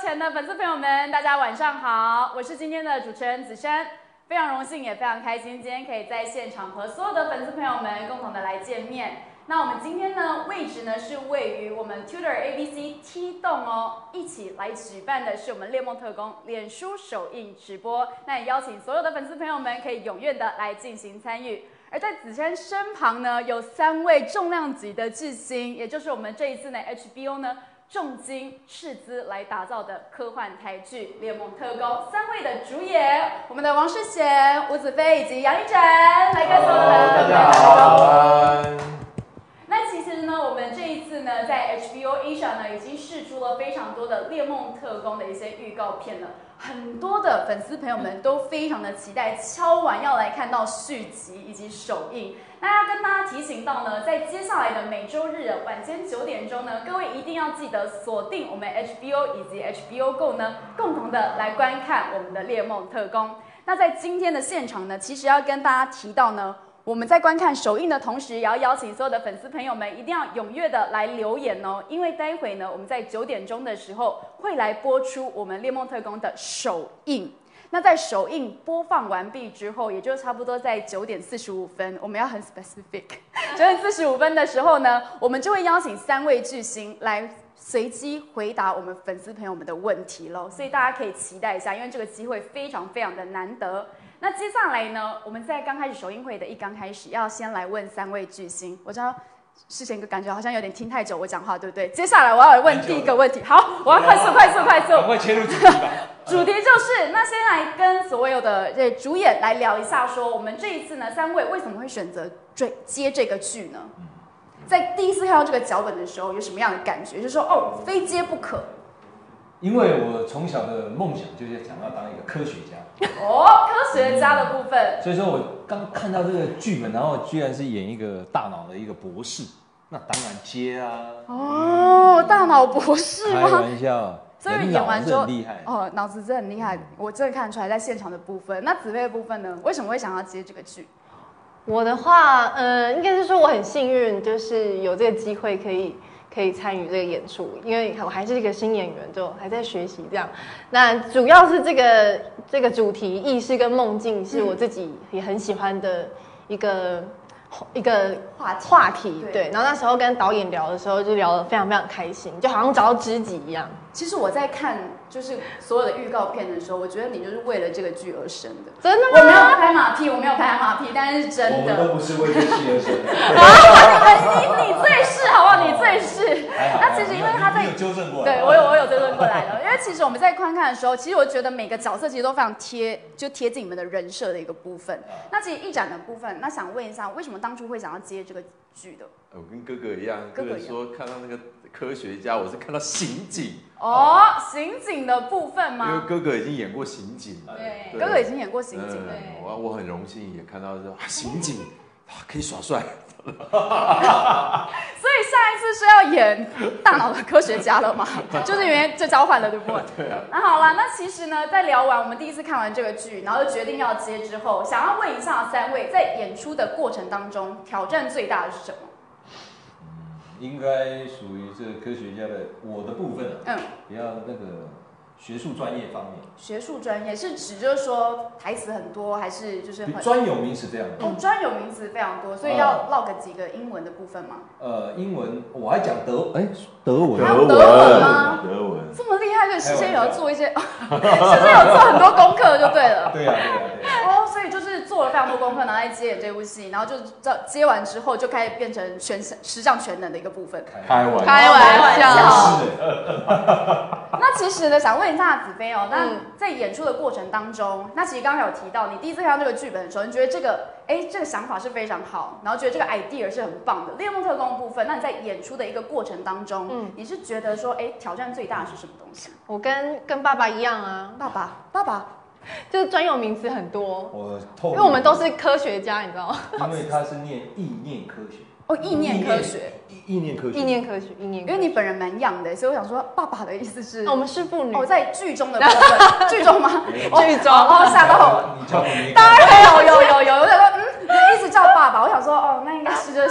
前的粉丝朋友们，大家晚上好，我是今天的主持人子珊，非常荣幸也非常开心，今天可以在现场和所有的粉丝朋友们共同的来见面。那我们今天呢，位置呢是位于我们 Tutor ABC T 栋哦，一起来举办的是我们猎梦特工脸书首映直播。那也邀请所有的粉丝朋友们可以踊跃的来进行参与。而在子珊身旁呢，有3位重量级的巨星，也就是我们这一次呢 HBO 呢重金斥资来打造的科幻台剧《猎梦特工》3位的主演，我们的王世贤、吴子飞以及杨一展，来跟所有的粉丝们打招呼。那其实呢，我们这一次呢，在 HBO Asia 呢，已经释出了非常多的《猎梦特工》的一些预告片了。很多的粉丝朋友们都非常的期待，敲碗要来看到续集以及首映。那要跟大家提醒到呢，在接下来的每周日晚间9点钟呢，各位一定要记得锁定我们 HBO 以及 HBO Go 呢，共同的来观看我们的《猎梦特工》。那在今天的现场呢，其实要跟大家提到呢，我们在观看首映的同时，也要邀请所有的粉丝朋友们一定要踊跃的来留言哦，因为待会呢，我们在9点钟的时候会来播出我们《猎梦特工》的首映。那在首映播放完毕之后，也就差不多在9点45分，我们要很 specific，9点45分的时候呢，我们就会邀请3位巨星来随机回答我们粉丝朋友们的问题咯，所以大家可以期待一下，因为这个机会非常非常的难得。那接下来呢，我们在刚开始首映会的刚开始，要先来问3位巨星。我知道世贤哥感觉好像有点听太久我讲话，对不对？接下来我要来问第一个问题。好，我要快速，赶快切入主题吧。 主题就是，那先来跟所有的主演来聊一下，说我们这一次呢，3位为什么会选择接这个剧呢？在第一次看到这个脚本的时候，有什么样的感觉？就是说，哦，非接不可。 因为我从小的梦想就是想要当一个科学家。 哦，科学家的部分。 所以说我刚看到这个剧本，然后居然是演一个大脑的一个博士，那当然接啊。 哦，大脑博士吗？ 开玩笑。 所以演完之后很厉害哦，脑子真的很厉害，我真的看得出来在现场的部分。那子飞的部分呢？为什么会想要接这个剧？ 我的话，应该是说我很幸运，就是有这个机会可以参与这个演出，因为我还是一个新演员，就还在学习这样。那主要是这个主题意识跟梦境是我自己也很喜欢的一个话题，对。然后那时候跟导演聊的时候，就聊得非常非常开心，就好像找到知己一样。 其实我在看就是所有的预告片的时候，我觉得你就是为了这个剧而生的。 真的吗？ 我没有拍马屁，但是真的。 我们都不是为这戏而生的。 你最是好不好？你最是。那其实因为他在纠正过来， 对我有纠正过来了。因为其实我们在观看的时候，其实我觉得每个角色其实都非常贴近你们的人设的一个部分。那其实一展的部分，那想问一下，为什么当初会想要接这个剧的？ 我跟哥哥一样，哥哥说看到那个科学家，我是看到刑警。 哦，刑警的部分吗？ 因为哥哥已经演过刑警了。 对，哥哥已经演过刑警了。 我很荣幸也看到说刑警可以耍帅。 所以下一次是要演大脑的科学家了吗？就是因为这交换了，对不对？ 对啊。 那好了，那其实呢，在聊完我们第一次看完这个剧，然后就决定要接之后，想要问一下3位，在演出的过程当中，挑战最大的是什么？ 应该属于这个科学家的我的部分比较那个学术专业方面。 学术专业是指就是说台词很多，还是就是很专有名词非常多？ 专有名词非常多，所以要唠个几个英文的部分吗？ 英文我还讲德文。 还有德文吗？ 德文这么厉害，对，事先有要做一些，事先有做很多功课就对了。 对啊。 哦，所以就是做了非常多功课，然后来接演这部戏，然后就接完之后就开始变成十项全能的一个部分。 开玩笑。那其实呢，想问一下子飞哦，那在演出的过程当中，那其实刚刚有提到，你第一次看到这个剧本的时候，你觉得这个想法是非常好，然后觉得这个 idea 是很棒的。猎梦特工部分，那你在演出的一个过程当中，你是觉得说，挑战最大的是什么东西？ 我跟爸爸一样啊， 爸爸。 就是专有名词很多， 因为我们都是科学家，你知道吗？ 因为他是念意念科学。 哦，意念科学。 意念科学。 因为你本人蛮样的，所以我想说，爸爸的意思是， 我们是父女。 在剧中的部分，剧中吗？ 剧中。 吓到我。 你叫我没？ 当然有，我想说，一直叫爸爸，我想说，那应该是就是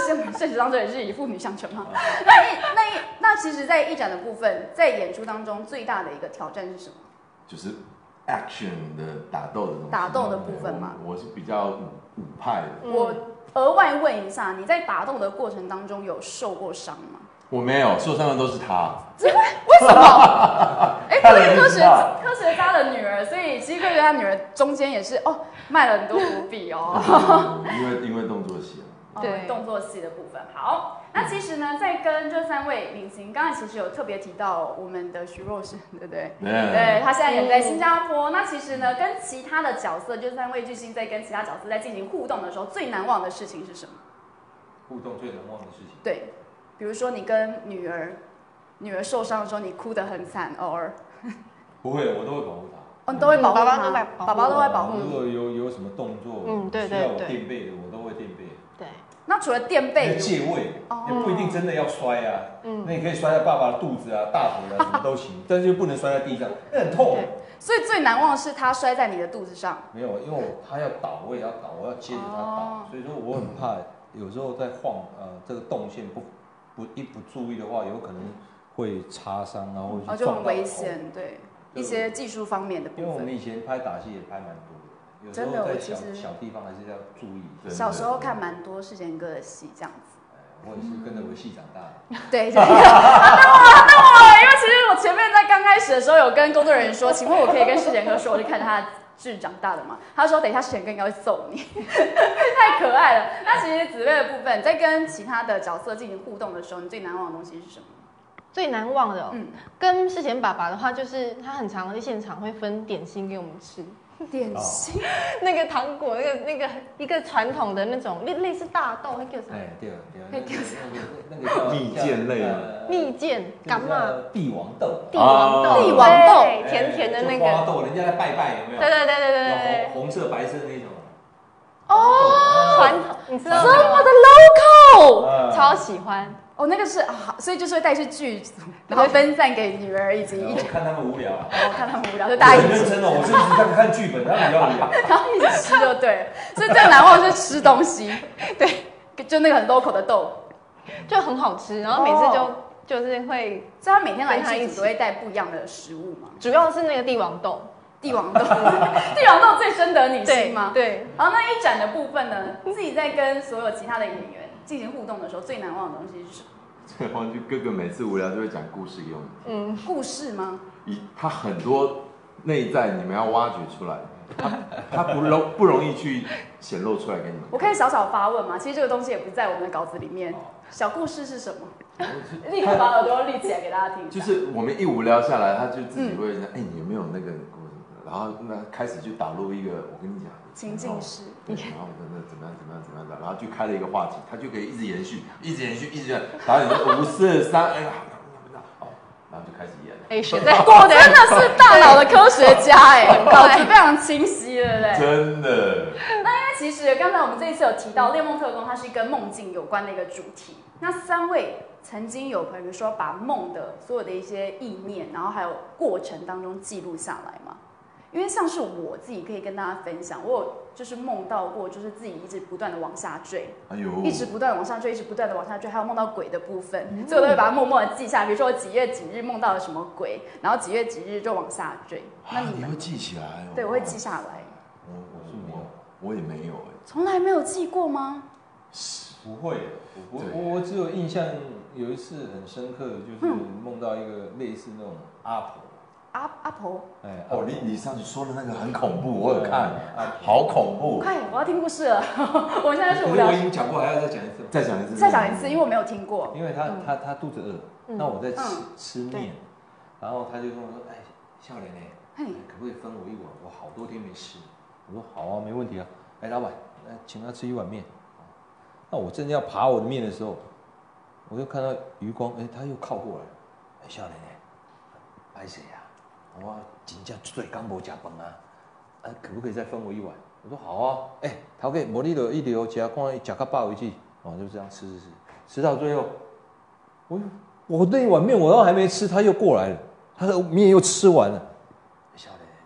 现实当中也是以父女相称嘛。那其实，在一展的部分，在演出当中最大的一个挑战是什么？ 就是 action 的打斗的东西。 打斗的部分嘛。 我是比较武派的。 我额外问一下，你在打斗的过程当中有受过伤吗？ 我没有，受伤的都是他。 为什么？他是科学家的女儿，所以其实科学家女儿中间也是卖了很多伏笔哦。 因为动作戏对，动作戏的部分。好，那其实呢，在跟这3位明星，刚才其实有特别提到我们的徐若瑄，对不对？对，她现在也在新加坡。那其实呢，跟其他的角色，就3位巨星在跟其他角色在进行互动的时候，最难忘的事情是什么？ 互动最难忘的事情。 对。比如说你跟女儿受伤的时候，你哭得很惨，偶尔。 不会，我都会保护她。 你都会保护她， 爸爸都会保护。 如果有什么动作，需要我垫背的，我都会垫背。 对。 那除了垫背， 借位也不一定真的要摔啊。那你可以摔在爸爸的肚子啊、大腿啊，什么都行，但是就不能摔在地上，那很痛。 所以最难忘的是他摔在你的肚子上。 没有，因为他要倒，我也要倒，我要接着他倒，所以说我很怕，有时候在晃这个动线不注意的话，有可能会擦伤啊，或者就很危险，对一些技术方面的部分。 因为我们以前拍打戏也拍蛮多的，有时候在小地方还是要注意。 小时候看蛮多世贤哥的戏，这样子。 我也是跟着我戏长大的。 对，那我因为其实我前面在刚开始的时候有跟工作人员说，请问我可以跟世贤哥说，我是看他是长大的嘛？他说等一下世贤哥应该会揍你，太可爱了。那其实紫薇的部分，在跟其他的角色进行互动的时候，你最难忘的东西是什么？ 最难忘的，跟世贤爸爸的话，就是他很常在现场会分点心给我们吃。 点心， 那个糖果，那个一个传统的那种类似大豆，那叫啥？ 对， 那个叫蜜饯类的。 蜜饯，干嘛？ 帝王豆。 帝王豆，甜甜的那个。 花豆，人家在拜拜有没有？ 对。 红色、白色那种。 传统，你知道这么的 local， 超喜欢。 那个是所以就是会带去剧组，然后分散给女儿以及看他们无聊。 看他们无聊就大家一起认真我是一直看剧本，他们比较无聊。 然后一起吃就对了。所以最难忘的是吃东西，对，就那个很 local 的豆， 就很好吃，然后每次就是会， 所以他每天来剧组都会带不一样的食物嘛。 主要是那个帝王豆。 帝王豆最深得你心吗？ 对。 好，那一展的部分呢？自己在跟所有其他的演员进行互动的时候，最难忘的东西是什么？ 这黄菊哥哥每次无聊就会讲故事给我们听。 故事吗？ 他很多内在你们要挖掘出来，他不容易去显露出来给你们。 我可以小小发问吗？其实这个东西也不在我们的稿子里面。小故事是什么？立刻把耳朵立起来给大家听。 就是我们一无聊下来，他就自己会说：“你有没有那个故事？”然后开始就导入一个，我跟你讲， 情境式， 然后怎么样的，然后就开了一个话题，他就可以一直延续，导演就5、4、3，然后就开始演。 果真的是大脑的科学家稿子非常清晰，对不对？ 真的。 那因为其实刚才我们这一次有提到《恋梦特工》，它是跟梦境有关的一个主题。那3位曾经有比如说把梦的所有的一些意念，然后还有过程当中记录下来吗？因为像是我自己可以跟大家分享，我有就是梦到过，就是自己一直不断的往下坠，一直不断的往下坠，一直不断的往下坠，还有梦到鬼的部分，所以我都会把它默默的记下来。比如说我几月几日梦到了什么鬼，然后几月几日就往下坠。那你会记起来？ 对，我会记下来。 我是没有， 我也没有从来没有记过吗？ 不会，我只有印象有一次很深刻的，就是梦到一个类似那种阿婆。 阿婆， 你上次说的那个很恐怖，我有看，好恐怖！ 快，我要听故事了。我现在是无聊。 我已经讲过，还要再讲一次。 再讲一次， 因为我没有听过。 因为他肚子饿，那我在吃面，然后他就跟我说：“笑脸可不可以分我一碗？我好多天没吃。”我说：“好啊，没问题啊。”老板，请他吃一碗面。那我正要扒我的面的时候，我就看到余光，他又靠过来，笑脸拍谁呀？我真正最刚没吃饭可不可以再分我一碗？我说好啊，头家，无你就一直吃，看吃到饱为止，就这样吃到最后，我那一碗面我还没吃，他又过来了，他的面又吃完了，小磊，我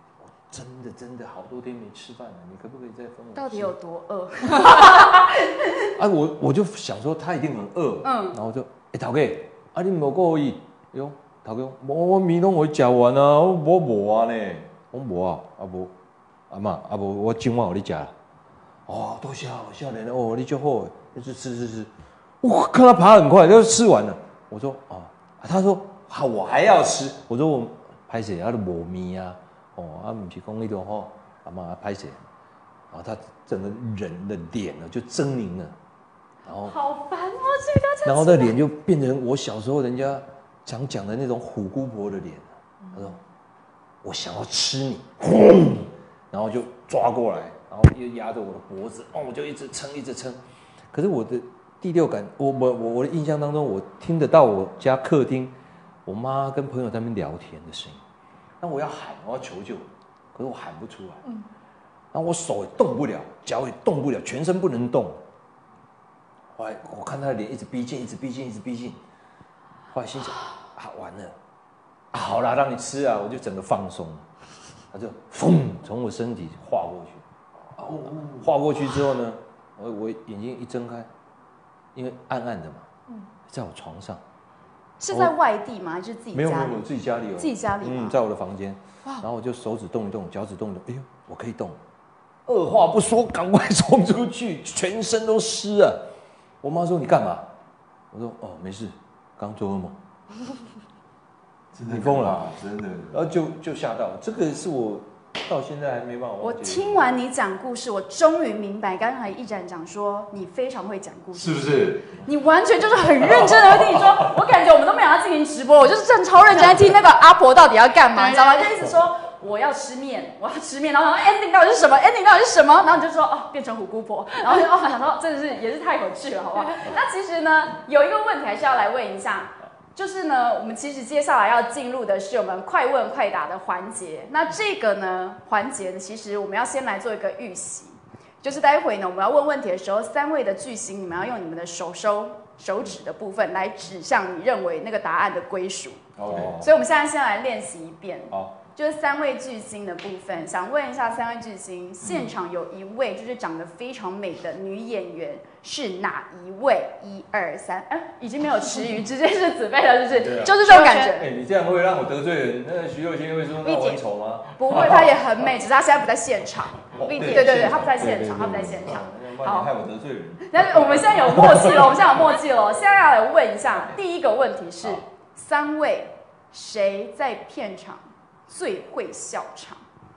真的好多天没吃饭了，你可不可以再分我吃？ 到底有多饿？ 啊，我就想说他一定很饿，然后就头家，啊你无故意，哟头家，我面拢会食完啊，我无啊呢，我无啊，啊无，阿嬷啊无，我今晚互你食啦。哦，多谢啊，少年哦，你就好，就吃，我看他爬很快，就吃完了。我说哦，他说好，我还要吃。我说我拍谁啊，都无面啊，哦，啊不是讲那种吼，阿妈拍谁，然后他整个人的脸呢就狰狞了，然后好烦哦，这个然后那脸就变成我小时候人家常讲的那种虎姑婆的脸。他说我想要吃你，然后就抓过来。然后又压着我的脖子，哦，我就一直撑。可是我的第六感，我的印象当中，我听得到我家客厅，我妈跟朋友在那边聊天的声音。那我要喊，我要求救，可是我喊不出来。然后我手也动不了，脚也动不了，全身不能动。后来我看他的脸一直逼近。后来心想，啊，完了，啊，好啦，让你吃啊，我就整个放松了。他就风从我身体划过去。划过去之后呢，我眼睛一睁开，因为暗暗的嘛，在我床上， 是在外地吗？还是自己家里？ 没有，自己家里哦。 自己家里吗？ 在我的房间。然后我就手指动一动，脚趾动一动，哎呦，我可以动。二话不说，赶快冲出去，全身都湿了。我妈说你干嘛？我说哦，没事，刚做噩梦。你疯了， 真的。 然后就吓到，这个是我到现在还没办法忘记。 我听完你讲故事，我终于明白，刚才一展讲说你非常会讲故事， 是不是？ 你完全就是很认真的听你说，我感觉我们都没有要进行直播，我就是正超认真在听那个阿婆到底要干嘛，你知道吗？就一直说我要吃面，然后ending 到底是什么 ？ending 到底是什么？然后你就说哦，变成虎姑婆，然后就想说真的是也是太有趣了，好不好？那其实呢，有一个问题还是要来问一下。就是呢，我们其实接下来要进入的是我们快问快答的环节。那这个呢环节呢，其实我们要先来做一个预习，就是待会呢我们要问问题的时候，3位的巨星，你们要用你们的手指的部分来指向你认为那个答案的归属。 OK。 所以我们现在先来练习一遍。 好。 就是3位巨星的部分，想问一下3位巨星，现场有一位就是长得非常美的女演员，是哪一位？1、2、3，已经没有迟疑，直接是子贝了，是不是？就是这种感觉。 你这样会让我得罪人。那徐若瑄会说那我很丑吗？ 不会，她也很美，只是她现在不在现场。对，她不在现场，她不在现场。 好，害我得罪人。 那我们现在有默契了，现在要来问一下，第一个问题是：3位谁在片场最会笑场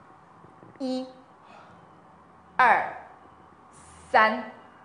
？1、2、3。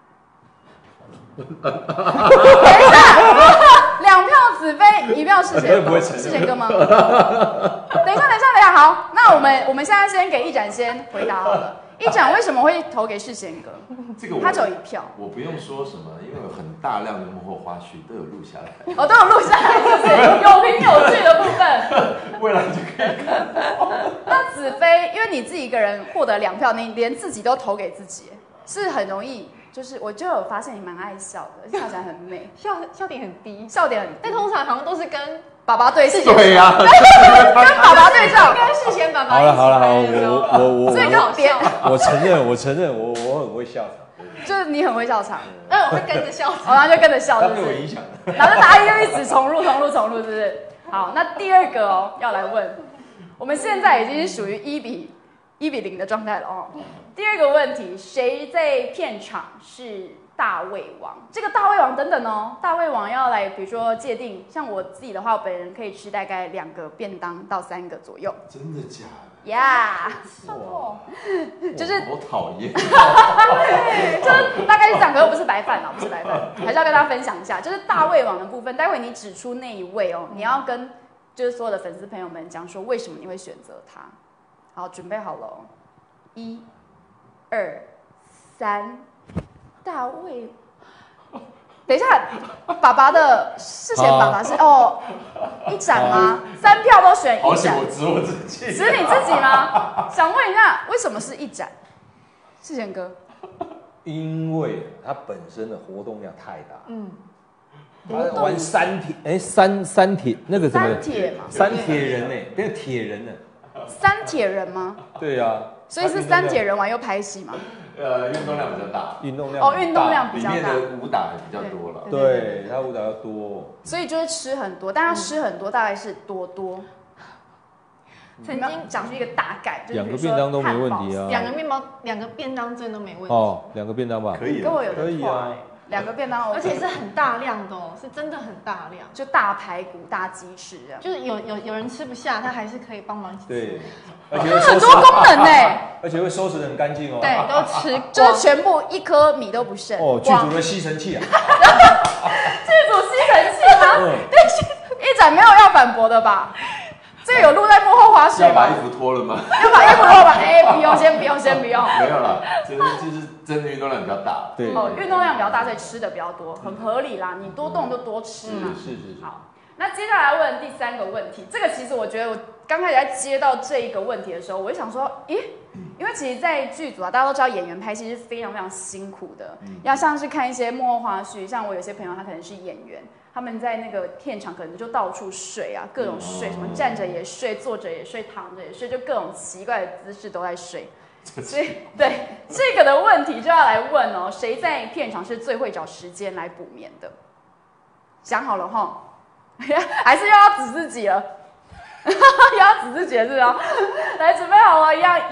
等一下，2票子飞，1票世贤，世贤哥吗？等一下，好，那我们现在先给一展先回答好了。一展为什么会投给世贤哥？ 这个他只有1票。 我不用说什么，因为有很大量的幕后花絮都有录下来。 哦，都有录下来，就是有凭有据的部分。 未来就可以看。 那子飞，因为你自己一个人获得2票，你连自己都投给自己，是很容易。就是我就有发现你蛮爱笑的，笑起来很美， 笑点很低， 但通常好像都是跟爸爸对视。 对呀， 跟爸爸对笑， 跟世贤爸爸。 好了，我所以就别， 我承认，我很会笑场， 就是你很会笑场， 我会跟着笑， 然后就跟着笑， 他被我影响， 然后大家就一直重录，是不是？好，那第2个哦，要来问，我们现在已经是属于1比0的状态了哦。第2个问题，谁在片场是大胃王？这个大胃王等等哦，大胃王要来，比如说界定，像我自己的话，我本人可以吃大概2个便当到3个左右。 真的假的？ 呀，就是好讨厌， 就是大概是这样，可又不是白饭啊，不是白饭，还是要跟大家分享一下，就是大胃王的部分。待会你指出那一位哦，你要跟就是所有的粉丝朋友们讲说，为什么你会选择他。好，准备好了哦，1、2、3，大胃。等一下，爸爸的世贤爸爸是一展吗？3票都选一展， 我指我自己， 指你自己吗？想问一下，为什么是一展？世贤哥， 因为他本身的活动量太大，他玩三铁那个什么三铁嘛， 三铁人呢，变铁人了。 三铁人吗？ 对呀。 所以是三铁人玩又拍戏嘛？ 运动量比较大， 运动量运动量比较大， 里面的武打比较多了。 对，他武打要多， 所以就是吃很多，但他吃很多大概是多。曾经讲出一个大概，就是 2个便当都没问题啊。 2个便当真都没问题。 哦，2个便当吧， 可以， 跟我有可以啊。 2个便当， 而且是很大量的哦，是真的很大量， 就大排骨、大鸡翅这样。 就是有人吃不下，他还是可以帮忙一起吃。 对，而且很多功能呢， 而且会收拾得很干净哦。 对，都吃， 就是全部1颗米都不剩。 哦，剧组的吸尘器啊。 剧组吸尘器吗？对，一展没有要反驳的吧？这个有录在幕后花絮吗？ 要把衣服脱了吗？ 要把衣服脱了吗？不用，先不用。 没有了，就是真的运动量比较大。 对， 运动量比较大，所以吃的比较多，很合理啦。你多动就多吃嘛。 是。 好，那接下来问第3个问题，这个其实我觉得我刚开始在接到这一个问题的时候，我就想说，因为其实，在剧组啊，大家都知道演员拍戏是非常非常辛苦的，要像是看一些幕后花絮，像我有些朋友他可能是演员。他们在那个片场可能就到处睡啊，各种睡，什么站着也睡，坐着也睡，躺着也睡，就各种奇怪的姿势都在睡。所以对这个的问题就要来问哦，谁在片场是最会找时间来补眠的？想好了哈，还是又要指自己了？又要指自己了是吧？来，准备好了，一样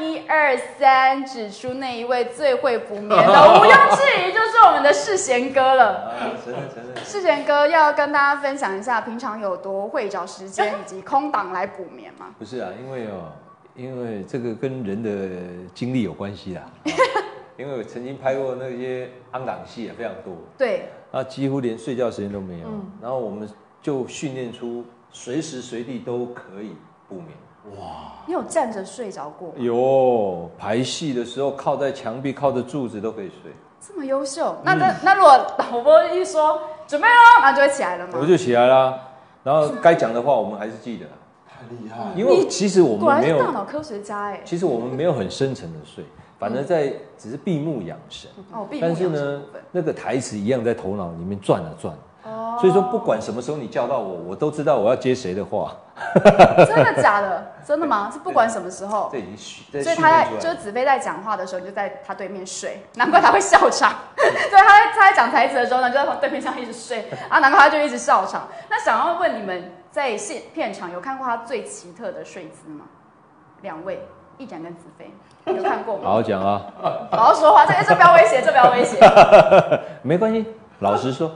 1、2、3，指出那一位最会补眠的，毋庸置疑就是我们的世贤哥了。 承认。 世贤哥要跟大家分享一下，平常有多会找时间以及空档来补眠吗？ 不是啊，因为这个跟人的经历有关系啦。因为我曾经拍过那些安港戏啊，非常多。 对。 几乎连睡觉时间都没有。然后我们就训练出随时随地都可以补眠。哇！ 你有站着睡着过吗？ 有，排戏的时候靠在墙壁、靠着柱子都可以睡。 这么优秀，那如果导播一说准备咯，那就会起来了吗？ 我就起来啦，然后该讲的话我们还是记得。 太厉害了！ 因为其实我们没有， 果然是大脑科学家哎。 其实我们没有很深层的睡，反而只是闭目养神。但是呢，那个台词一样在头脑里面转啊转。所以说不管什么时候你叫到我，我都知道我要接谁的话。 真的假的？真的吗？是不管什么时候。 这已经所以他就是子飞在讲话的时候，你就在他对面睡，难怪他会笑场。对，他在讲台词的时候呢，就在对面上一直睡啊，难怪他就一直笑场。那想要问你们，在片场有看过他最奇特的睡姿吗？2位，一展跟子飞，有看过吗？ 好好讲啊， 好好说话，这不要威胁，这不要威胁。 没关系。老实说，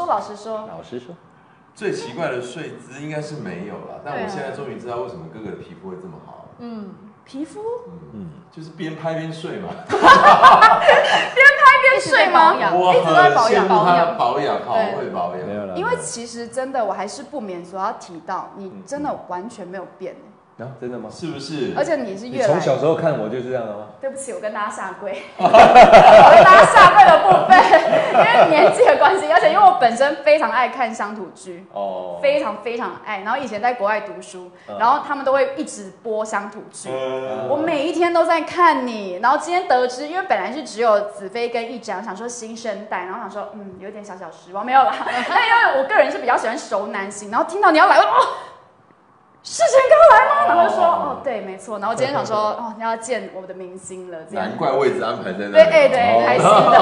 最奇怪的睡姿应该是没有了，但我现在终于知道为什么哥哥的皮肤会这么好。 皮肤， 就是边拍边睡嘛。 边拍边睡吗？ 我一直在保养， 保养，好会保养。 没有了。 因为其实真的，我还是不免所要提到，你真的完全没有变。 真的吗？ 是不是？ 而且你是越来， 从小时候看我就这样了吗？ 对不起，我跟大家下跪。我跟大家下跪的部分，因为年纪的关系，而且因为我本身非常爱看乡土剧，非常非常爱。然后以前在国外读书，然后他们都会一直播乡土剧，我每一天都在看你。然后今天得知，因为本来是只有子飞跟一展，想说新生代，然后想说有点小小失望，没有啦。但因为我个人是比较喜欢熟男型，然后听到你要来，世贤哥来吗？然后就说对，没错。然后今天想说你要见我们的明星了，这样。 难怪位置安排在那里。 对，开心的。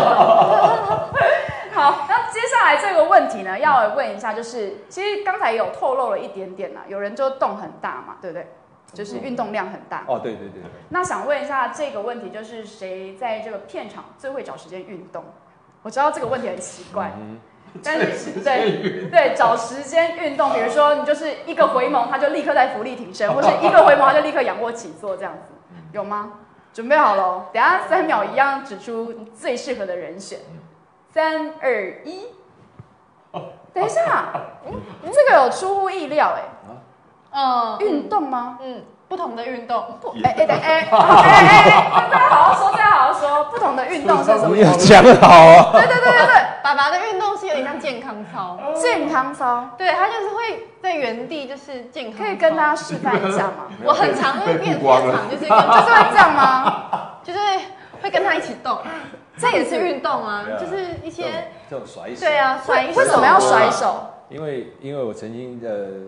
好，那接下来这个问题呢，要问一下，就是其实刚才有透露了一点点啦，有人就动很大嘛，对不对？就是运动量很大。 对。 那想问一下这个问题，就是谁在这个片场最会找时间运动？我知道这个问题很奇怪。但是对找时间运动，比如说你就是一个回眸，他就立刻在伏地挺身，或是一个回眸他就立刻仰卧起坐这样子，有吗？准备好了，等一下3秒一样指出最适合的人选。3、2、1。等一下，这个有出乎意料运动吗？ 不同的运动。 大家好好说，不同的运动是什么？ 讲好啊。 对。 爸爸的运动是有点像健康操。 健康操， 对，他就是会在原地就是健康操。 可以跟大家示范一下吗？ 我很常会变场，就是会这样吗？ 就是会跟他一起动，这也是运动啊，就是一些这种甩手。 对啊，甩手。 为什么要甩手？ 因为我曾经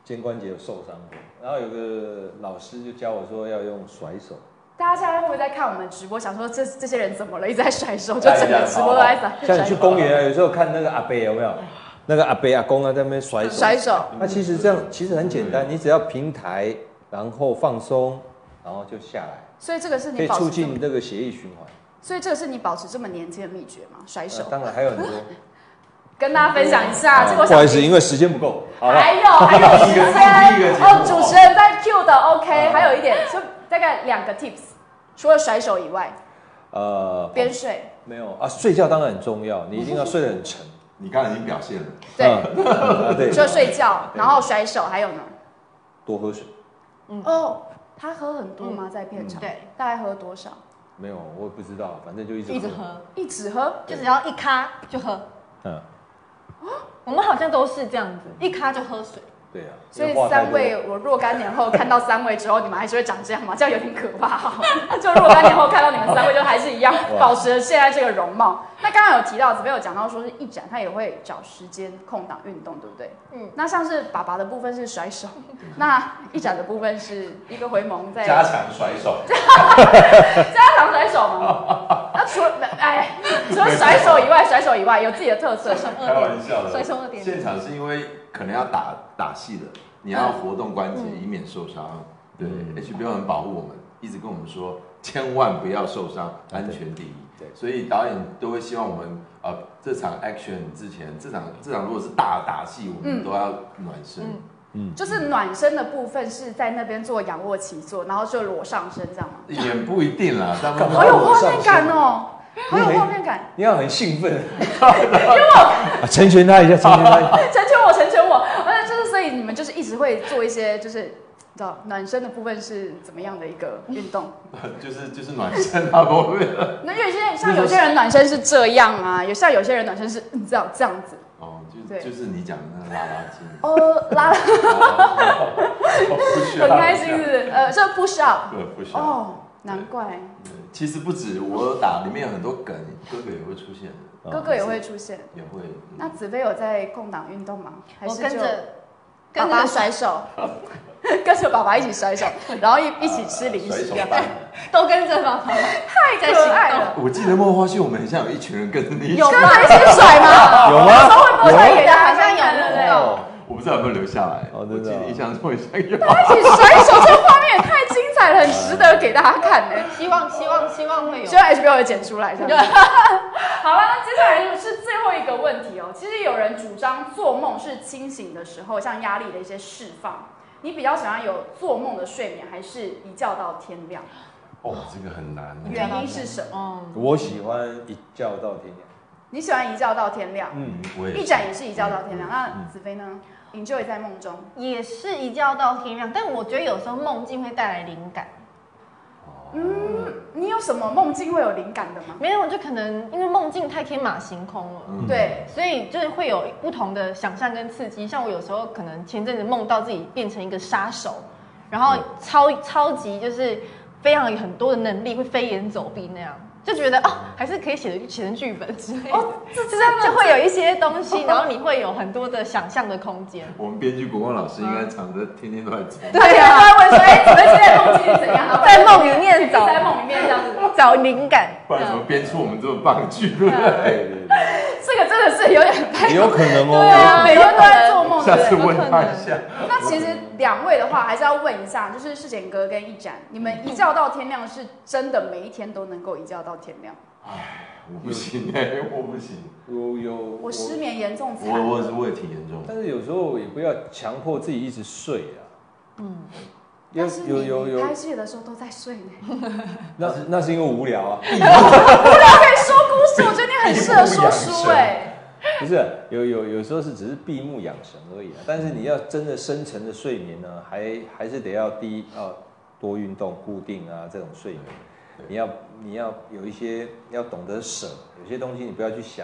肩关节有受伤过，然后有个老师就教我说要用甩手。 大家现在会不会在看我们直播，想说这些人怎么了，一直在甩手，就整个直播都在甩。 像你去公园啊，有时候看那个阿伯有没有？那个阿伯阿公啊在那边甩手。 甩手。 那其实这样其实很简单，你只要平抬，然后放松，然后就下来。 所以这个是你可以促进这个血液循环。 所以这个是你保持这么年轻的秘诀吗？甩手。 当然还有很多。 跟大家分享一下，这个不好意思，因为时间不够。 还有时间哦，主持人在 Q 的 OK， 还有一点就大概2个 tips， 除了甩手以外，边睡没有啊，睡觉当然很重要，你一定要睡得很沉。 你刚才已经表现了， 对，除了睡觉，然后甩手，还有呢？ 多喝水。 哦，他喝很多吗？在片场？ 对， 大概喝多少？ 没有，我也不知道，反正就一直喝， 一直喝， 就只要一咖就喝。我们好像都是这样子，一咖就喝水。 对啊， 所以3位，我若干年后看到3位之后，你们还是会长这样吗？这样有点可怕哈。就若干年后看到你们3位，就还是一样，保持了现在这个容貌。那刚刚有提到，子飞有讲到说是一展，他也会找时间空档运动，对不对？那像是爸爸的部分是甩手，那一展的部分是一个回眸在加强甩手， 加强甩手吗？那除了甩手以外，有自己的特色。 开玩笑的， 甩手2点。 现场是因为可能要打戏的，你要活动关节，以免受伤。对，HBO 很保护我们，一直跟我们说，千万不要受伤，安全第一。对，所以导演都会希望我们这场 action 之前，这场如果是大打戏，我们都要暖身。 就是暖身的部分是在那边做仰卧起坐，然后就裸上身这样吗？ 也不一定啦， 好有画面感哦，好有画面感。 你要很兴奋，因为我成全他一下，成全我。就是所以你们就是一直会做一些就是。知道暖身的部分是怎么样的一个运动？ 就是暖身啊，不会。 那有些人暖身是这样啊，有些人暖身是这样子。 哦，就是你讲的那个拉拉筋。 哦，拉，很开心是不是？这 push up。 对 push up。 哦，难怪。 其实不止我打，里面有很多梗，哥哥也会出现的。 哥哥也会出现。 也会。 那子飞有在空档运动吗？还是跟着爸爸甩手？跟着爸爸一起甩手，然后一起吃零食， 都跟着爸爸， 太可爱了。 我记得梦花絮，我们很像有一群人跟着你， 有跟着一起甩吗？ 有吗？ 会不会给他好像有，对不对？ 我不知道有没有留下来。我记得印象中好像有。 大家一起甩手，这个画面也太精彩了，很值得给大家看呢。 希望会有， 希望 HBO 会剪出来。好了，那接下来是最后一个问题哦。其实有人主张做梦是清醒的时候，像压力的一些释放。你比较喜欢有做梦的睡眠，还是一觉到天亮？ 哦，这个很难。 原因是什么？ 我喜欢一觉到天亮。 你喜欢一觉到天亮？ 我也。 一展也是一觉到天亮。那子飞呢？Enjoy在梦中， 也是一觉到天亮，但我觉得有时候梦境会带来灵感。 你有什么梦境会有灵感的吗？ 没有，就可能因为梦境太天马行空了， 对， 所以就是会有不同的想象跟刺激。像我有时候可能前阵子梦到自己变成一个杀手，然后超级就是非常有很多的能力，会飞檐走壁那样。就觉得还是可以写成剧本之类的，就会有一些东西，然后你会有很多的想象的空间。 我们编剧国光老师应该常着天天都在做， 对啊，都在问说，你们现在梦境是怎样？ 在梦里面找， 在梦里面这样子找灵感， 不然怎么编出我们这么棒的剧？对不对？ 这个真的是有点太有可能哦。 对啊，每个人都在做梦， 下次问他一下。 那其实2位的话，还是要问一下，就是世贤哥跟一展，你们一觉到天亮是真的每一天都能够一觉到天亮？ 我不行我不行。 我失眠严重惨。 我也挺严重。 但是有时候也不要强迫自己一直睡啊。 但是你拍戏的时候都在睡呢。 那是因为无聊啊。 无聊可以说故事，我觉得你很适合说书不是，有时候是只是闭目养神而已啊。但是你要真的深层的睡眠呢，还是得要多运动、固定啊这种睡眠。你要有一些要懂得舍，有些东西你不要去想，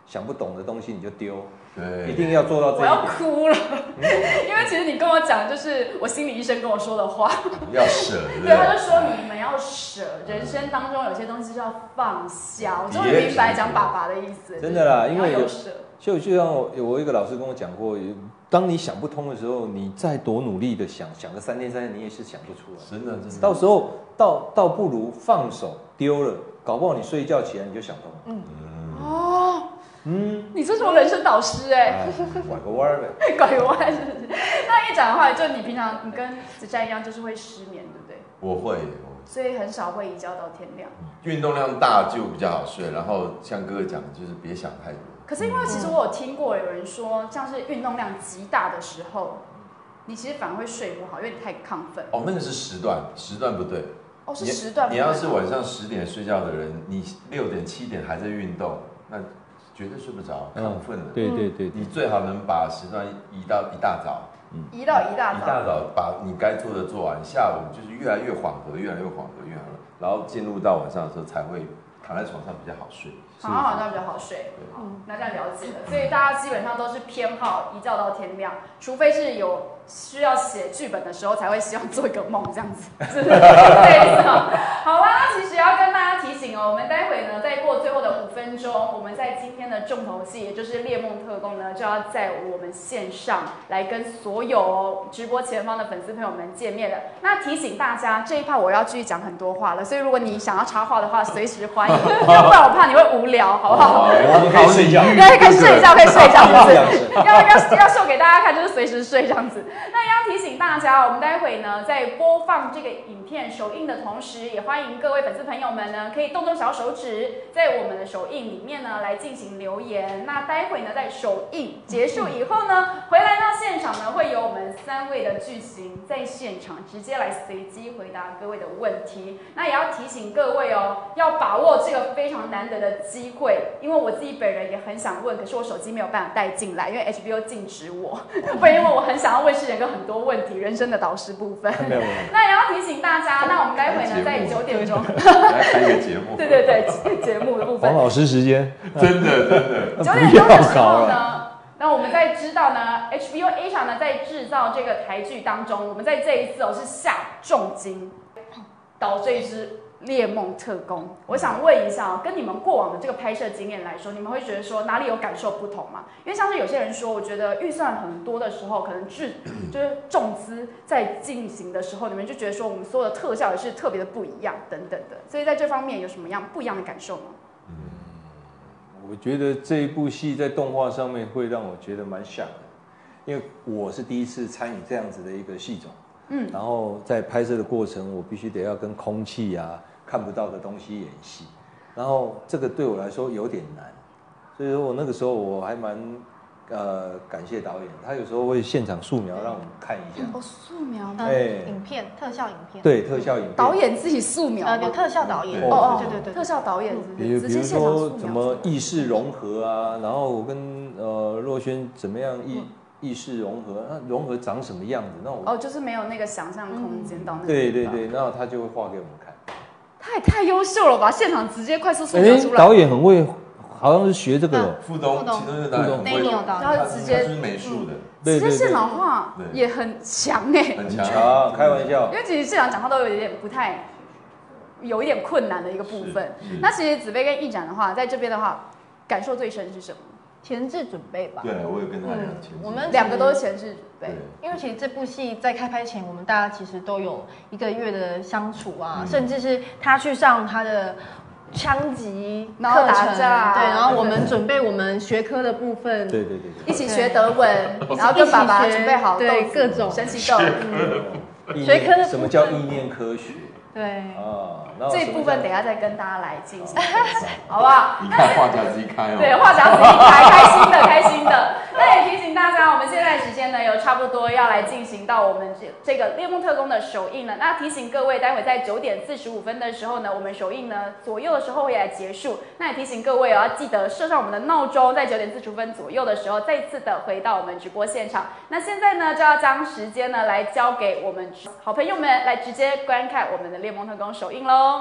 想不懂的东西你就丢， 对， 一定要做到这一点。 我要哭了，因为其实你跟我讲，就是我心理医生跟我说的话。 要舍， 对，他就说你们要舍，人生当中有些东西是要放下。我终于明白讲爸爸的意思。 真的啦，因为有舍。 就像我一个老师跟我讲过，当你想不通的时候，你再多努力的想个3天3夜，你也是想不出来。 真的。 到时候倒不如放手丢了，搞不好你睡一觉起来你就想通了。 哦。你这是我人生导师拐个弯呗。 拐个弯是不是？那一展的话，就你平常你跟子珊一样，就是会失眠，对不对？ 我会。 所以很少会一觉到天亮。 运动量大就比较好睡，然后像哥哥讲的，就是别想太多。 可是因为其实我有听过有人说，像是运动量极大的时候，你其实反而会睡不好，因为你太亢奋。 哦，那个是时段不对。 哦，是时段不对。 你要是晚上10点睡觉的人，你6点7点还在运动，那绝对睡不着，亢奋了。 对。 你最好能把时段移到一大早。 移到一大早把你该做的做完，下午就是越来越缓和，然后进入到晚上的时候才会躺在床上比较好睡。 躺在床上比较好睡。那这样了解了。所以大家基本上都是偏好一觉到天亮，除非是有需要写剧本的时候才会希望做一个梦这样子，是不是？对，好啦，那其实要跟大家提醒哦，我们待会呢再过最后的5分钟，我们在今天的重头戏，也就是猎梦特工呢，就要在我们线上来跟所有直播前方的粉丝朋友们见面了。那提醒大家，这一趴我要继续讲很多话了，所以如果你想要插话的话，随时欢迎，不然我怕你会无聊，好不好？ 我们可以睡觉， 对，可以睡觉，要秀给大家看，就是随时睡这样子。那也要提醒大家，我们待会呢在播放这个影片首映的同时，也欢迎各位粉丝朋友们呢可以动动小手指，在我们的首映里面呢来进行留言。那待会呢在首映结束以后呢，回来到现场呢会有我们3位的巨星在现场直接来随机回答各位的问题。那也要提醒各位哦，要把握这个非常难得的机会，因为我自己本人也很想问，可是我手机没有办法带进来，因为 HBO 禁止我，不然因为我很想要问世人哥很多问题，人生的导师部分。那也要提醒大家，那我们待会呢在9点钟来开一个节目， 对，节目的部分。 黄老师时间， 真的 9点钟的时候呢，那我们在知道呢 HBO Asia 呢在制造这个台剧当中，我们在这一次是下重金导这一支猎梦特工。我想问一下跟你们过往的这个拍摄经验来说，你们会觉得说哪里有感受不同吗？因为像是有些人说，我觉得预算很多的时候，可能就是重资在进行的时候，你们就觉得说我们所有的特效也是特别的不一样等等的。所以在这方面有什么不一样的感受吗？ 我觉得这一部戏在动画上面会让我觉得蛮像的，因为我是第一次参与这样子的一个戏种。然后在拍摄的过程，我必须得要跟空气啊、看不到的东西演戏，然后这个对我来说有点难，所以说我那个时候我还蛮感谢导演，他有时候会现场素描让我们看一下。 哦，素描， 影片特效影片， 对，特效影片， 导演自己素描， 有特效导演，对， 特效导演是不是？ 比如说怎么意识融合啊，然后我跟若萱怎么样意识融合，那融合长什么样子？那我就是没有那个想象空间到那个对，然后他就会画给我们看。 他也太优秀了吧！现场直接快速素描出来。 导演很会，好像是学这个。 副东，其中一个导演很会， 他直接是美术的， 直接现场画也很强很强， 开玩笑。 因为其实现场讲话都有一点有一点困难的一个部分。那其实子飞跟艺展的话，在这边的话，感受最深是什么？ 前置准备吧。 对，我也跟他聊前置。 我们 2个都是前置准备， 因为其实这部戏在开拍前，我们大家其实都有1个月的相处啊，甚至是他去上他的枪击课程，对，然后我们准备我们学科的部分， 对， 一起学德文，然后跟爸爸准备好对各种神奇豆， 学科的什么叫意念科学？ 对这一部分等一下再跟大家来进行分享，好不好？ 你看话匣子一开哦， 对，话匣子一开，开心的。那也提醒大家，我们现在时间呢有差不多要来进行到我们这个猎梦特工的首映了。那提醒各位，待会在9点45分的时候呢，我们首映呢左右的时候会来结束。那也提醒各位要记得设上我们的闹钟，在9点45分左右的时候再次的回到我们直播现场。那现在呢就要将时间呢来交给我们好朋友们来直接观看我们的猎梦特工首映喽。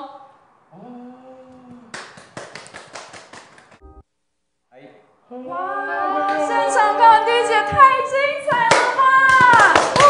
哇，现场看第一集也太精彩了吧！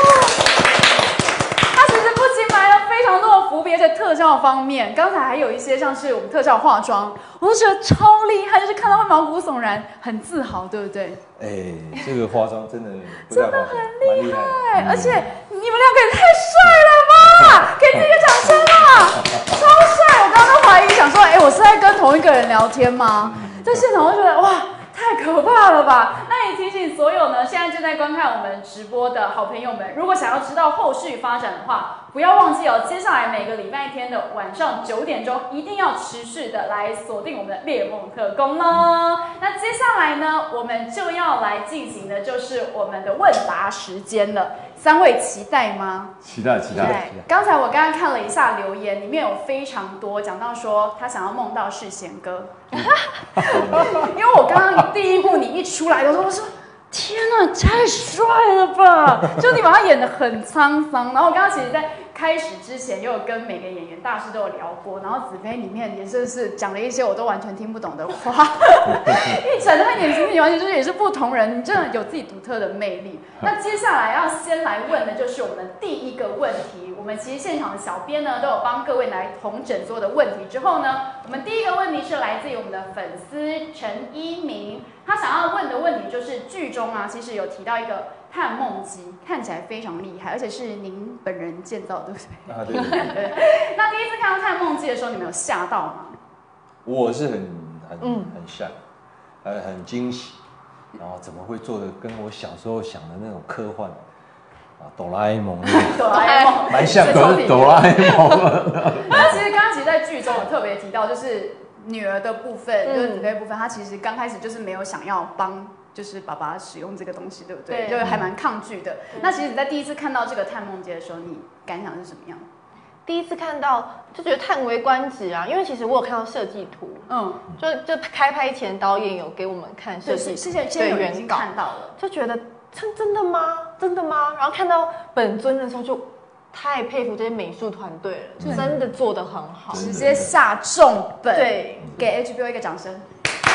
它其实不仅埋了非常多的伏笔，而且特效方面，刚才还有一些像是我们特效化妆，我都觉得超厉害，就是看到会毛骨悚然，很自豪，对不对？ 这个化妆真的很厉害， 而且你们两个也太帅了吧！给自己一个掌声啊！超帅！我刚刚都怀疑想说，我是在跟同一个人聊天吗？在现场我就觉得哇，太可怕了吧！那也提醒所有呢，现在正在观看我们直播的好朋友们，如果想要知道后续发展的话，不要忘记接下来每个礼拜天的晚上9点钟，一定要持续的来锁定我们的猎梦特工喽。那接下来呢，我们就要来进行的就是我们的问答时间了。3位期待吗？ 期待。 刚才我刚刚看了一下留言，里面有非常多讲到说他想要梦到世贤哥，因为我刚刚第一幕你一出来的时候，我说天哪，太帅了吧！就你把他演得很沧桑。然后我刚刚其实在开始之前，也有跟每个演员大师都有聊过，然后子飞里面也是讲了一些我都完全听不懂的话，一整他眼睛里完全就是也是不同人，你真的有自己独特的魅力。那接下来要先来问的就是我们第一个问题，我们其实现场的小编呢都有帮各位来统整所有的问题之后呢，我们第一个问题是来自于我们的粉丝陈一鸣，他想要问的问题就是剧中其实有提到一个探梦机，看起来非常厉害，而且是您本人建造，对不对？对。那第一次看到探梦机的时候，你们有吓到吗？ 我是很吓，很惊喜，然后怎么会做的跟我小时候想的那种科幻哆啦 A 梦， 哆啦 A 梦蛮像的，哆啦 A 梦。 那其实刚刚在剧中有特别提到，就是女儿的部分，就是子飞部分，她其实刚开始就是没有想要帮。就是爸爸使用这个东西，对不对？就是还蛮抗拒的。那其实你在第一次看到这个探梦机的时候，你感想是什么样？ 第一次看到就觉得叹为观止啊，因为其实我有看到设计图，就开拍前导演有给我们看设计图， 对原稿看到了， 就觉得真的吗？真的吗？然后看到本尊的时候就太佩服这些美术团队了，真的做得很好， 直接下重本， 对， 给 HBO 一个掌声。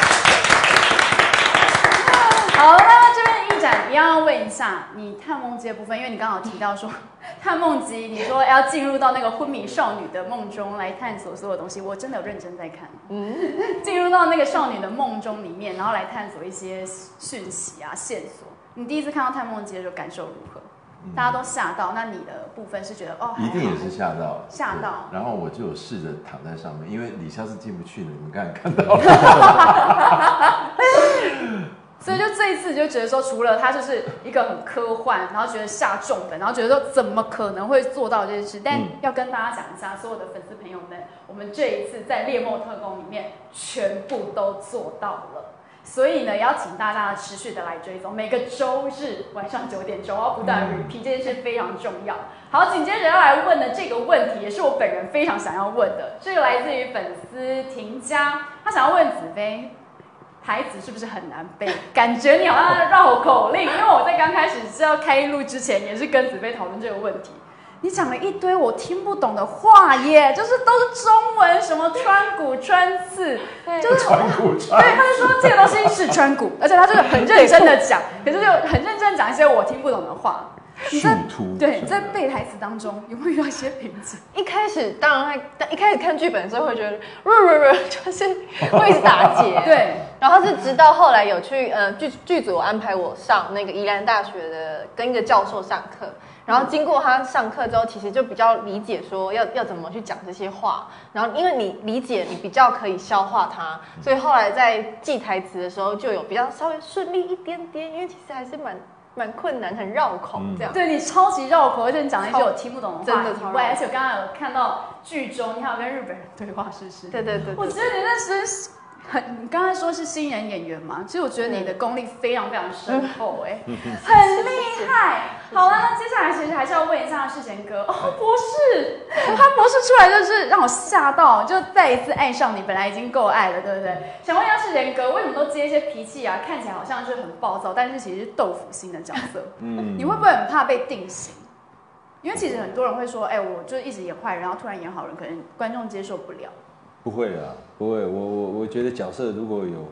好，那这边一展一样要问一下你探梦机的部分，因为你刚好提到说探梦机，你说要进入到那个昏迷少女的梦中来探索所有东西，我真的有认真在看。进入到那个少女的梦中里面，然后来探索一些讯息线索。你第一次看到探梦机的时候感受如何？大家都吓到，那你的部分是觉得一定也是吓到， 吓到。 然后我就有试着躺在上面，因为李潇是进不去的，你们刚才看到了。 所以就这一次就觉得说，除了它就是一个很科幻，然后觉得下重本，然后觉得说怎么可能会做到这件事？但要跟大家讲一下，所有的粉丝朋友们，我们这一次在猎梦特工里面全部都做到了。所以呢，也要请大家持续的来追踪，每个周日晚上9点钟要不断 repeat， 这件事非常重要。好，紧接着要来问的这个问题，也是我本人非常想要问的，这个来自于粉丝婷佳，他想要问子飞。台词是不是很难背？感觉你好像在绕口令，因为我在刚开始是要开录之前，也是跟子飞讨论这个问题。你讲了一堆我听不懂的话耶，就是都是中文，什么穿骨穿刺，就是穿骨穿刺。 对，他就说这个东西是穿骨，而且他就是很认真的讲，可是就很认真讲一些我听不懂的话。 你在背台词当中有没有遇到一些瓶颈？ 一开始看剧本的时候会觉得，就是会一直打结。 对， 然后是直到后来有去剧组安排我上那个宜兰大学的跟一个教授上课，然后经过他上课之后，其实就比较理解说要怎么去讲这些话，然后因为你理解，你比较可以消化它，所以后来在记台词的时候就有比较稍微顺利一点点，因为其实还是蛮困难，很绕口这样。 对，你超级绕口，而且你讲了一些我听不懂的话， 真的超绕口。 而且我刚刚有看到剧中，你还有跟日本人对话，是不是？ 对。 我觉得你那是你刚才说是新人演员嘛，其实我觉得你的功力非常非常深厚，很厉害。好了，那接下来其实还是要问一下世贤哥博士，他博士出来就是让我吓到，就再一次爱上你，本来已经够爱了，对不对？想问一下世贤哥，为什么都接一些脾气看起来好像是很暴躁，但是其实是豆腐心的角色？你会不会很怕被定型？因为其实很多人会说，我就一直演坏人，然后突然演好人，可能观众接受不了。 不会啊，不会。我觉得角色如果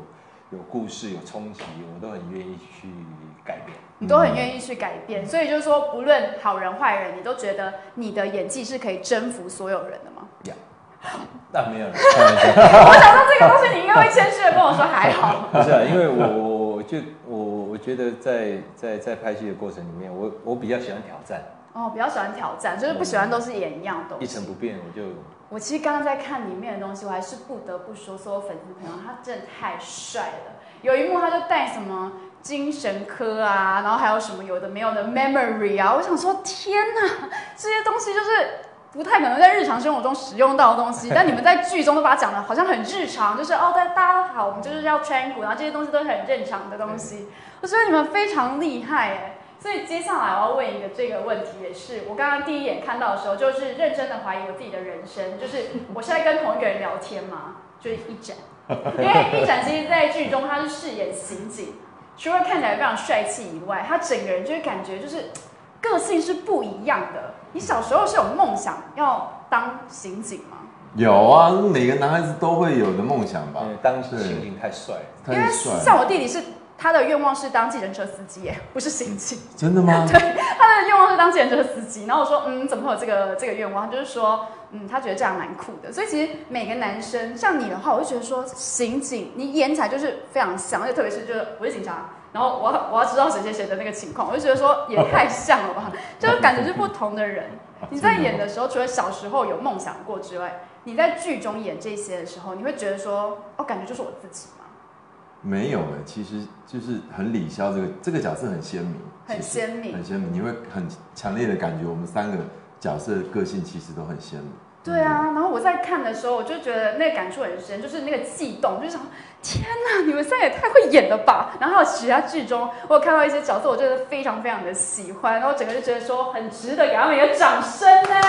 有故事、有冲击，我都很愿意去改变。 你都很愿意去改变，所以就是说，不论好人坏人，你都觉得你的演技是可以征服所有人的吗？ 那没有了， 我想到这个东西，你应该会谦虚的跟我说还好。 不是啊，因为我觉得在拍戏的过程里面，我比较喜欢挑战。 哦，比较喜欢挑战，就是不喜欢都是演一样的东西。 一成不变， 我其实刚刚在看里面的东西，我还是不得不说，所有粉丝朋友他真的太帅了。有一幕他就带什么精神科啊，然后还有什么有的没有的 memory 啊，我想说天哪，这些东西就是不太可能在日常生活中使用到的东西，但你们在剧中都把它讲的好像很日常，就是哦，大家好，我们就是要穿鼓，然后这些东西都是很正常的东西。我觉得你们非常厉害哎。所以接下来我要问一个这个问题，也是我刚刚第一眼看到的时候，就是认真的怀疑我自己的人生，就是我是在跟同一个人聊天吗？就是一展，因为一展其实在剧中他是饰演刑警，除了看起来非常帅气以外，他整个人就是感觉就是个性是不一样的。你小时候是有梦想要当刑警吗？ 有啊，每个男孩子都会有的梦想吧。 当刑警太帅了， 因为像我弟弟是。他的愿望是当计程车司机，不是刑警。 真的吗？ 对，他的愿望是当计程车司机。然后我说，怎么会有这个愿望？他就是说，他觉得这样蛮酷的。所以其实每个男生，像你的话，我就觉得说，刑警你演起来就是非常像，而且特别是就是我是警察，然后我要知道谁谁谁的那个情况，我就觉得说也太像了吧，就是感觉是不同的人。你在演的时候，除了小时候有梦想过之外，你在剧中演这些的时候，你会觉得说，感觉就是我自己吗？ 没有其实就是很李潇这个角色很鲜明， 很鲜明， 很鲜明，你会很强烈的感觉我们三个角色的个性其实都很鲜明。 对啊，然后我在看的时候，我就觉得那个感触很深，就是那个悸动，就想天哪，你们三也太会演了吧！然后还有其他剧中，我有看到一些角色，我觉得非常非常的喜欢，然后整个就觉得说很值得给他们一个掌声呢。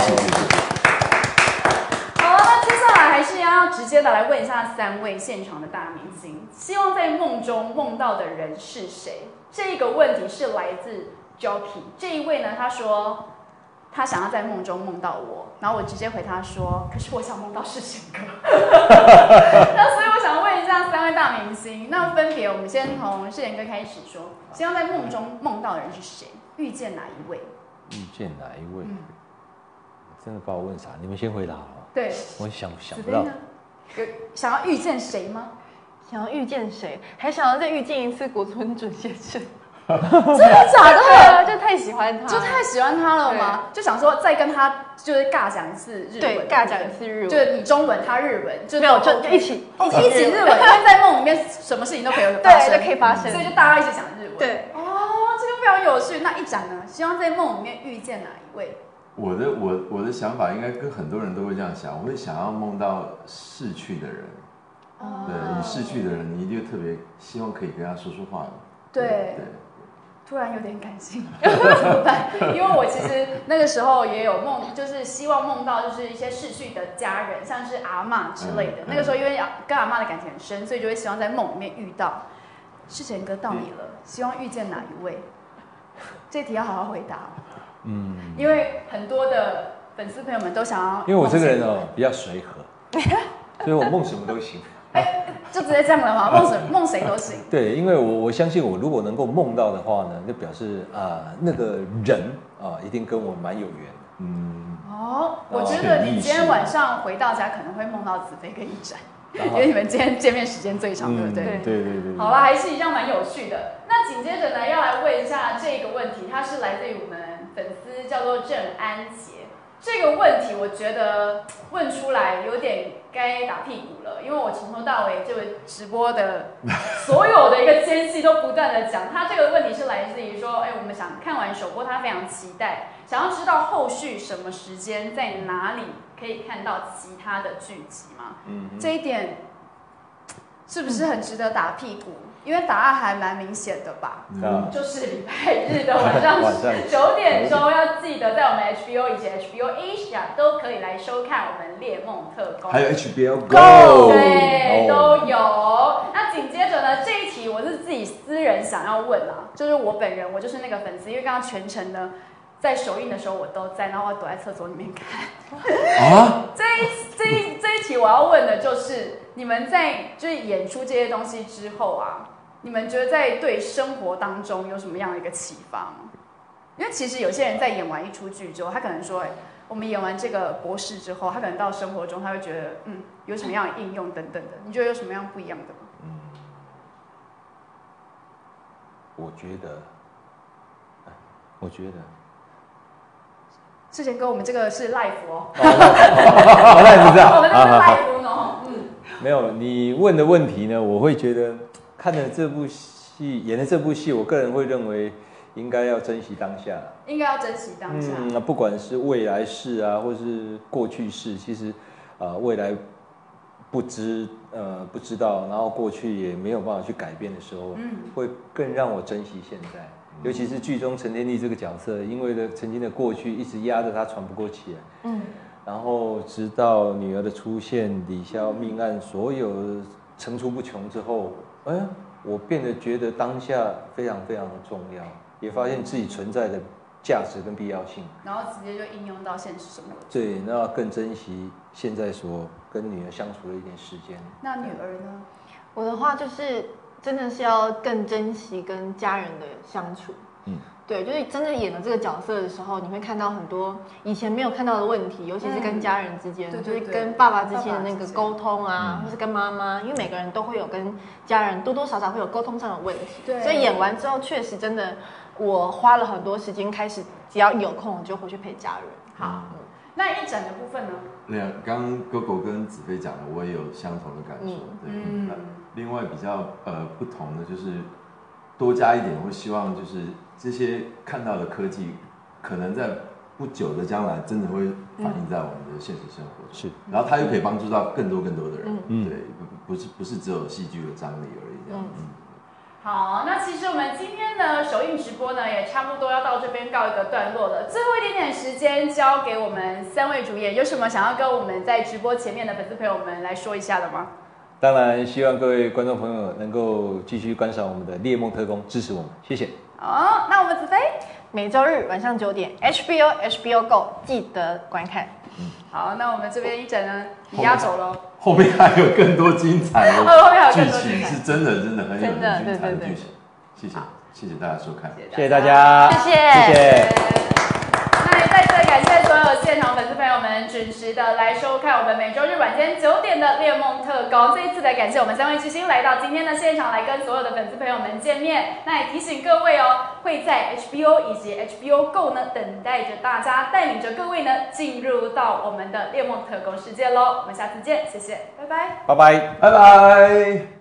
好，那接下来还是要直接的来问一下3位现场的大明星，希望在梦中梦到的人是谁？这个问题是来自 Jockey 这一位呢，他说他想要在梦中梦到我，然后我直接回他说，可是我想梦到世贤哥。那所以我想问一下3位大明星，那分别我们先从世贤哥开始说，希望在梦中梦到的人是谁？遇见哪一位？ 遇见哪一位？真的把我问傻，你们先回答好了。 对， 我想不到。 有想要遇见谁吗？ 想要遇见谁？还想要再遇见一次国村准先生。 真的假的？ 对啊，就太喜欢他， 就太喜欢他了吗？就想说再跟他就是尬讲一次日文， 对，尬讲一次日文， 就是你中文他日文，就没有就一起日文，因为在梦里面什么事情都可以发生， 对，就可以发生， 所以就大家一起讲日文。 对， 哦，这个非常有趣。那一展呢？希望在梦里面遇见哪一位？ 我的想法应该跟很多人都会这样想，我会想要梦到逝去的人。对，你逝去的人，你一定特别希望可以跟他说说话。 对。突然有点感性，怎么办？因为我其实那个时候也有梦，就是希望梦到就是一些逝去的家人，像是阿嬷之类的。那个时候因为跟阿嬷的感情很深，所以就会希望在梦里面遇到。世贤哥到你了，希望遇见哪一位？这题要好好回答。因为很多的粉丝朋友们都想要， 因为我这个人比较随和，所以我梦什么都行。 就直接这样了吗？梦谁都行。 对，因为我相信我如果能够梦到的话呢，就表示那个人一定跟我蛮有缘。 我觉得你今天晚上回到家可能会梦到子飞跟一展，因为你们今天见面时间最长，对不对？ 对。 好了，还是一样蛮有趣的。那紧接着呢，要来问一下这个问题，它是来自于我们粉丝叫做郑安杰。这个问题我觉得问出来有点该打屁股了，因为我从头到尾这个直播的所有的一个间隙都不断的讲，他这个问题是来自于说，我们想看完首播，他非常期待，想要知道后续什么时间在哪里可以看到其他的剧集嘛？这一点是不是很值得打屁股？因为答案还蛮明显的吧，就是礼拜日的晚上9点钟，要记得在我们 HBO 以及 HBO Asia 都可以来收看我们《猎梦特工》， 还有 HBO Go， 对，都有。那紧接着呢，这一题我是自己私人想要问啦，就是我本人，我就是那个粉丝，因为刚刚全程呢在首映的时候我都在，然后我躲在厕所里面看。这一题我要问的就是。 你们在就是演出这些东西之后啊，你们觉得在对生活当中有什么样的一个启发吗？因为其实有些人在演完一出剧之后，他可能说，我们演完这个博士之后，他可能到生活中他会觉得，有什么样的应用等等的，你觉得有什么样不一样的吗？ 我觉得。 世贤哥，我们这个是 live 哦。 live 这样。 我们这是 live 哦。 没有，你问的问题呢，我会觉得看了这部戏，演的这部戏，我个人会认为应该要珍惜当下。 应该要珍惜当下。 不管是未来式啊，或是过去式，其实未来不知道，然后过去也没有办法去改变的时候，会更让我珍惜现在。尤其是剧中陈天丽这个角色，因为曾经的过去一直压着他喘不过气来，然后直到女儿的出现，李潇命案所有层出不穷之后，我变得觉得当下非常非常的重要，也发现自己存在的价值跟必要性， 然后直接就应用到现实生活。 对，那更珍惜现在所跟女儿相处的一点时间。 那女儿呢？ 我的话就是真的是要更珍惜跟家人的相处。对，就是真的演了这个角色的时候，你会看到很多以前没有看到的问题，尤其是跟家人之间，就是跟爸爸之间的那个沟通啊，或是跟妈妈，因为每个人都会有跟家人多多少少会有沟通上的问题。对，所以演完之后，确实真的我花了很多时间，开始只要有空我就回去陪家人。 好，那一整的部分呢？ 刚刚狗狗跟子飞讲的，我也有相同的感受。另外比较不同的就是多加一点，我希望就是这些看到的科技，可能在不久的将来真的会反映在我们的现实生活中。是，然后它又可以帮助到更多的人。对，不是只有戏剧的张力而已这样。 好，那其实我们今天的首映直播呢，也差不多要到这边告一个段落了。最后一点点时间交给我们3位主演，有什么想要跟我们在直播前面的粉丝朋友们来说一下的吗？ 当然，希望各位观众朋友能够继续观赏我们的《猎梦特工》，支持我们，谢谢。 好，那我们子飞每周日晚上9点 HBO Go 记得观看。 好，那我们这边一整呢，你压轴喽。 后面还有更多精彩的剧情，是真的很有精彩的剧情。谢谢大家收看， 谢谢大家， 谢谢。 那也再次感谢所有现场粉丝朋友们准时的来收看我们每周日晚间9点的《猎梦特工》。这一次的感谢我们3位巨星来到今天的现场，来跟所有的粉丝朋友们见面。那也提醒各位哦，会在 HBO 以及 HBO Go 呢等待着大家，带领着各位呢进入到我们的《猎梦特工》世界喽。我们下次见，谢谢，拜拜， 拜拜， 拜拜。